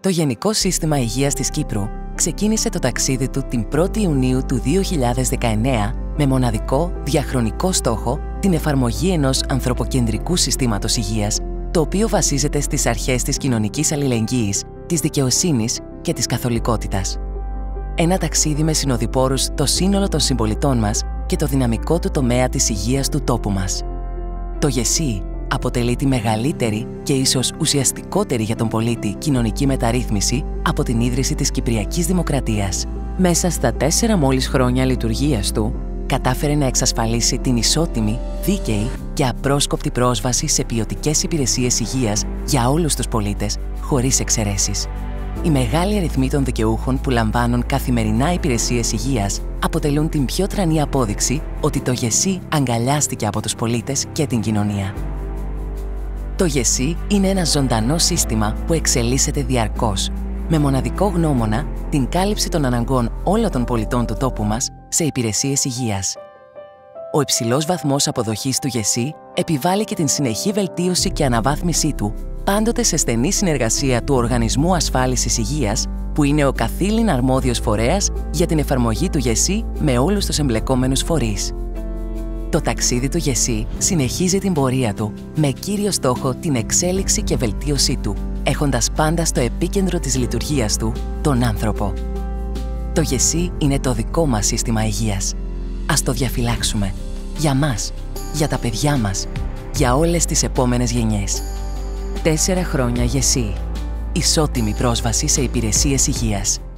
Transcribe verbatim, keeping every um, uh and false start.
Το Γενικό Σύστημα Υγείας της Κύπρου ξεκίνησε το ταξίδι του την πρώτη Ιουνίου του δύο χιλιάδες δεκαεννέα με μοναδικό διαχρονικό στόχο την εφαρμογή ενός ανθρωποκεντρικού συστήματος υγείας, το οποίο βασίζεται στις αρχές της κοινωνικής αλληλεγγύης, της δικαιοσύνης και της καθολικότητας. Ένα ταξίδι με συνοδοιπόρους το σύνολο των συμπολιτών μας και το δυναμικό του τομέα της υγείας του τόπου μας. Το ΓΕΣΥ αποτελεί τη μεγαλύτερη και ίσως ουσιαστικότερη για τον πολίτη κοινωνική μεταρρύθμιση από την ίδρυση της Κυπριακής Δημοκρατίας. Μέσα στα τέσσερα μόλις χρόνια λειτουργίας του, κατάφερε να εξασφαλίσει την ισότιμη, δίκαιη και απρόσκοπτη πρόσβαση σε ποιοτικές υπηρεσίες υγείας για όλους τους πολίτες, χωρίς εξαιρέσεις. Οι μεγάλοι αριθμοί των δικαιούχων που λαμβάνουν καθημερινά υπηρεσίες υγείας αποτελούν την πιο τρανή απόδειξη ότι το ΓΕΣΥ αγκαλιάστηκε από τους πολίτες και την κοινωνία. Το ΓΕΣΥ είναι ένα ζωντανό σύστημα που εξελίσσεται διαρκώς, με μοναδικό γνώμονα την κάλυψη των αναγκών όλων των πολιτών του τόπου μας σε υπηρεσίες υγείας. Ο υψηλός βαθμός αποδοχής του ΓΕΣΥ επιβάλλει και την συνεχή βελτίωση και αναβάθμισή του, πάντοτε σε στενή συνεργασία του Οργανισμού Ασφάλισης Υγείας, που είναι ο καθήλυν αρμόδιος φορέας για την εφαρμογή του ΓΕΣΥ με όλους τους εμπλεκόμενους φορείς. Το ταξίδι του ΓΕΣΥ συνεχίζει την πορεία του με κύριο στόχο την εξέλιξη και βελτίωσή του, έχοντας πάντα στο επίκεντρο της λειτουργίας του τον άνθρωπο. Το ΓΕΣΥ είναι το δικό μας σύστημα υγείας. Ας το διαφυλάξουμε. Για μας, για τα παιδιά μας, για όλες τις επόμενες γενιές. Τέσσερα χρόνια ΓΕΣΥ. Ισότιμη πρόσβαση σε υπηρεσίες υγείας.